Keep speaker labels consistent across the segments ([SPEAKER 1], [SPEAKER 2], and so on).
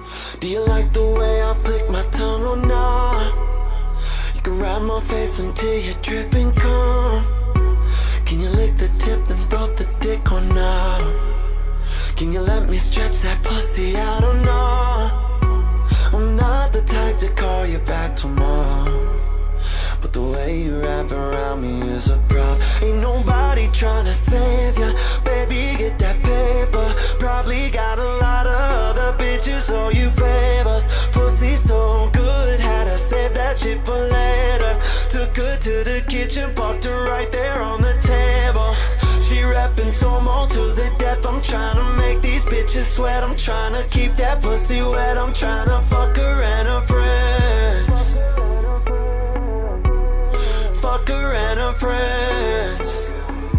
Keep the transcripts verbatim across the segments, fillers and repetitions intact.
[SPEAKER 1] Do you like the way I flick my tongue or not? You can ride my face until you're dripping calm. Can you lick the tip and throw the dick or not? Can you let me stretch that pussy out or not? I'm not the type to call you back tomorrow, but the way you wrap around me is a prop. Ain't nobody tryna save ya, baby, get that paper. Probably got a lot of other bitches, so you favors. Pussy so good, had to save that shit for later. Took her to the kitchen, fucked her right there on the table. She rapping Somo to the death. I'm tryna make these bitches sweat. I'm tryna keep that pussy wet. I'm tryna fuck her and her friends. Fuck her and her friends.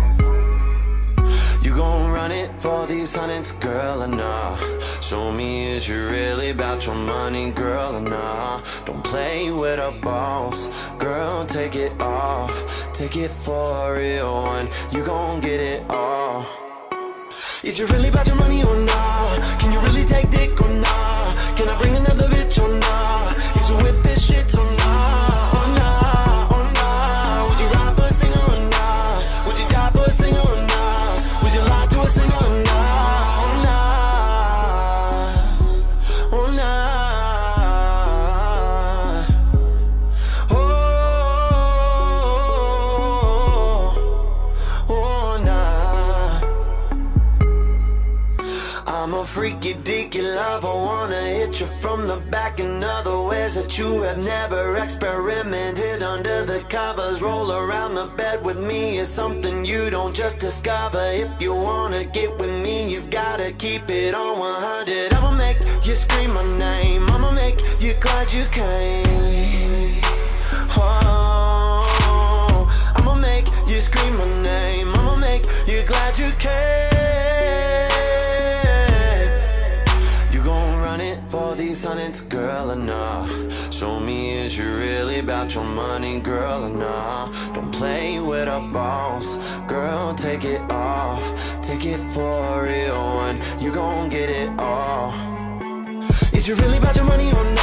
[SPEAKER 1] You gon' run it for these hundreds, girl, or nah? Show me, is you really about your money, girl, or nah? Don't play with a boss, girl, take it off. Take it for a real one, you gon' get it all. Is you really about your money or nah? Can you really take dick or nah? Can I bring another bitch or nah? Is you with this shit or nah? Freaky deaky love, I wanna hit you from the back in other ways that you have never experimented. Under the covers, roll around the bed with me is something you don't just discover. If you wanna get with me, you've gotta keep it on one hundred. I'ma make you scream my name, I'ma make you glad you came. Oh, I'ma make you scream my name, I'ma make you glad you came. For these hundreds, girl, or nah? Show me, is you really about your money, girl, or nah? Don't play with a boss, girl, take it off. Take it for a real one, you gon' get it all. Is you really about your money or nah?